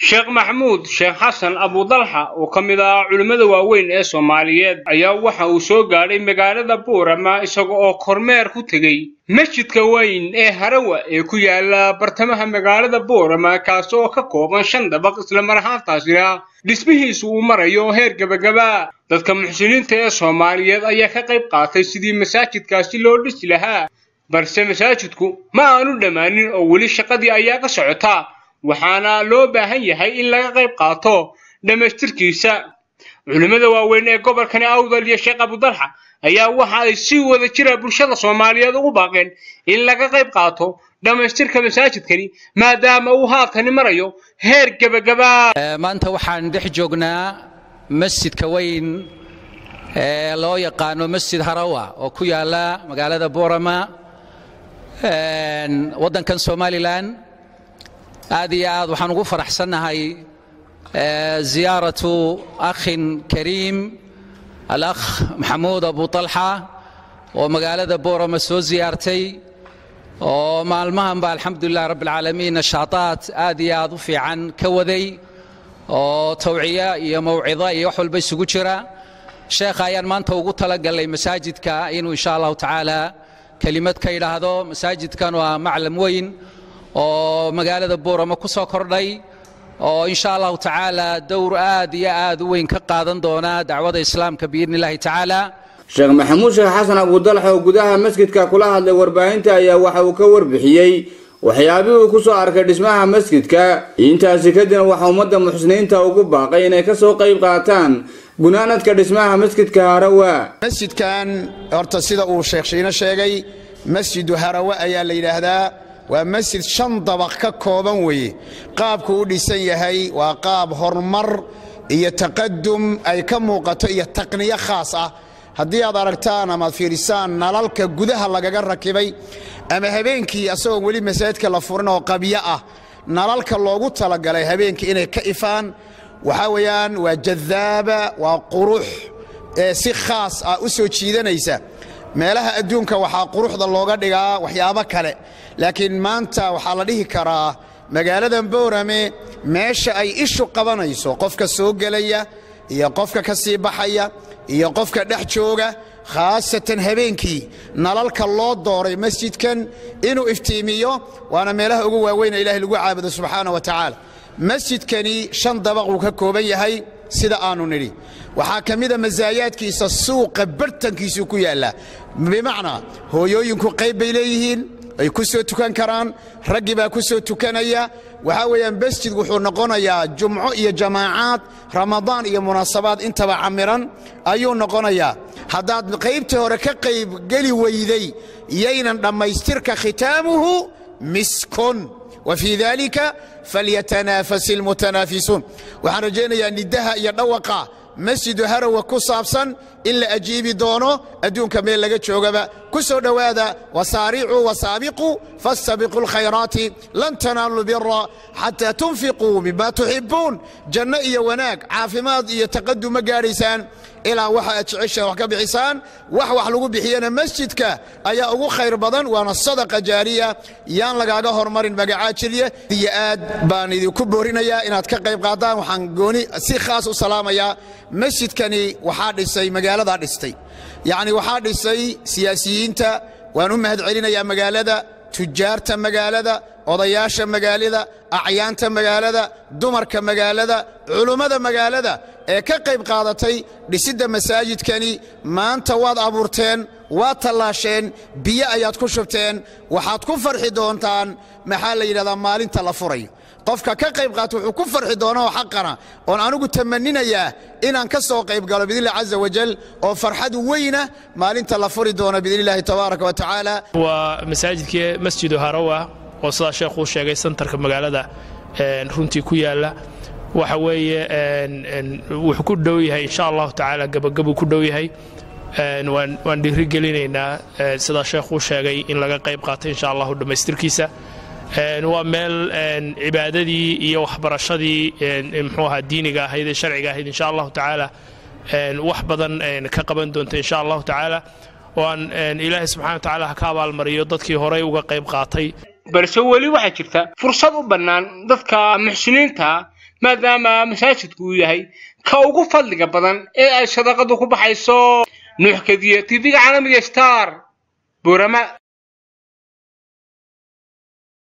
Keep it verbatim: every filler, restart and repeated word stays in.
sheekh maxamuud sheekh xasan abu dalxa oo kamid ah culimada waaweyn ee Soomaaliyeed ayaa waxa uu soo gaaray magaalada Boorama isagoo oo kormeer ku tagay masjidka weyn ee Harawa ee ku yaala bartamaha magaalada Boorama kaas oo ka kooban shan dabaq isla mar ahaantaasina dhismihiisu uu marayo heer gabagaba dadka muxsiniinta ee Soomaaliyeed ayaa ka qayb qaatay sidii masaajidkaasi loo dhisi lahaa balse masaajidku ma aanu dhamaanin oo wali shaqadii ayaa ka socota waxaana loo baahan yahay in laga qayb qaato dhameystirkiisa culimada waaweyn ee gobolka Awdal iyo Sheekh Abu Dalxa ayaa waxa ay si wada jira bulshada Soomaaliyeed ugu baaqeen in laga qayb qaato dhameystirka masaajidkani maadaama uu haatan marayo heer gabagaba maanta waxaan dhex joognaa masjidka weyn ee loo yaqaan masjid Harawa oo ku yaala magaalada Boorama ee wadankan Soomaaliland aad iyo aad waxaan ugu faraxsanahay ziyaaratu akhin kariim al-akh Maxamuud Abu Talha oo magaalada Boorama soo ziyaartay oo maalmahan ba alxamdulillah rabbil alamin nashaataat aad iyo aad u fiican ka waday oo tawciya iyo mawcida iyo wax walba isugu jira sheekh ayaan maanta ugu talagalay masaajidka inuu insha Allah taala kalimad ka yiraahdo masaajidkan waa maclam weyn oo magaalada Boorama ku soo kordhay oo insha Allah taala dowr aad iyo aad weyn ka qaadan doona dacwada islaamka biidnillaahi taala sheekh maxamuud sheekh xasan abu dalxa oo gudaha masjidka kula hadlay warbaahinta ayaa waxa uu ka warbixiyay waxyaabihii uu ku soo arkay dhismaha masjidka intaasi kadib waxa ummadda muxsiniinta ugu baaqay inay ka soo qayb qaataan gunaanadka dhismaha masjidka Harawa masjidkan horta sida uu sheekh Shiina sheegay masjidu Harawa ayaa la yiraahdaa waa masjid shan dabaq ka kooban weeye qaabku u dhisan yahay waa qaab hormar iyo taqaddum ay ka muuqato iyo taqniyo khaas ah haddii aad aragtaan ama fiirisaan nalalka gudaha lagaga rakibay ama habeenkii asagoo weli masaajidka la furin oo qabiya ah nalalka loogu talagalay habeenkii inay ka ifaan waxa weeyaan waa jaddaaba waa qurux ee si khaas ah u soo jiidanaysa meelaha adduunka waxa quruxda looga dhigaa waxyaabo kale laakiin maanta waxa la dhihi karaa magaalada Boorame meesha ay ishu qabanayso qofka soo galaya iyo qofka ka sii baxaya iyo qofka dhex jooga khaasatan habeenkii nalalka loo dooray masjidkan inuu iftiimiyo waana meelaha ugu waaweyn ee Ilaahay lagu caabudo subxaanahu wa ta'ala masjidkani shan dabaq uu ka kooban yahay sida aanu niri waxa kamida mazaayaadkiisa suuqa bartankiisu ku yaala bimaana hooyooyinku qayb bay leeyihiin ay ku soo tukan karaan raggi baa ku soo tukanaya waxa weeyaan masjid wuxuu noqonayaa jumco iyo jamaacaad ramadaan iyo munaasabaad intaba camiran ayuu noqonayaa hadaad qaybta hore ka qayb gali weyday yeynan dhamaystirka khitaamuhu miskun وفي ذلك فليتنافس المتنافسون وحن رجينا ندها يدوقا مسجد هروا كصابسا إلا أجيبي دونو أدون كميل لغا جوغبا كسو دوادا وسارعوا وسابقوا فاستبقوا الخيرات لن تنالوا البر حتى تنفقوا مما تحبون جنة وناك عافمات يتقدم مقارسان إلى وحا أتعيش وحكا بعسان وح وح لغو بحيانا مسجدك أيا أغو خير بدن وانا الصدقة جارية يان لغاقا هرمارين مقاعات شلية دي آد باني دي كبورين يا إنات كقيب قادان وحنقوني سي خاص وسلام يا مسجدكني وحادثي مقالة دارستي يعني وحادثي سياسيين تا وانهم علينا يا مقالة تجارة مقالة odayaasha magaalada acyaanta magaalada dumarka magaalada culimada magaalada ee ka qayb qaadatay dhisida masaajidkani maanta waad abuurteen waad talaasheen biyo ayaad ku shubteen waxaad ku farxi doontaan maxaa la yiraahdaa maalinta la furay qofka ka qayb qaato wuxuu ku farxi doonaa xaqana oo anigu tamaninayaa inaan ka soo qayb galo biidillah azza wajal oo farxad weyna maalinta la furi doona biidillah tabaaraka wa taala waa masaajidka masjidu Harawa oo sida sheekhu sheegay santarka magaalada een runtii ku yaala waxa weeye een wuxuu ku dhow yahay insha Allah taala gabagabo ku dhow yahay een waan waan dhiirigelinaynaa sida sheekhu sheegay in laga qayb qaato insha Allah dhameystirkiisa een waa meel een cibaadadii iyo waxbarashadii een muxuu ahaa diiniga ahayd ee sharciga ahayd insha Allah taala een wax badan een ka qaban doonto insha Allah taala waan Ilaahay subhanahu wa taala ka abaal mariyo dadkii hore uga qayb qaatay balse wali waxa jirta fursad u banaan dadka muxsiniinta maadaama masaajidku uu yahay ka ugu fadliga badan ee ay sadaqadu ku baxayso. nuux kadiye T V-ga caalamiga Star Boorama.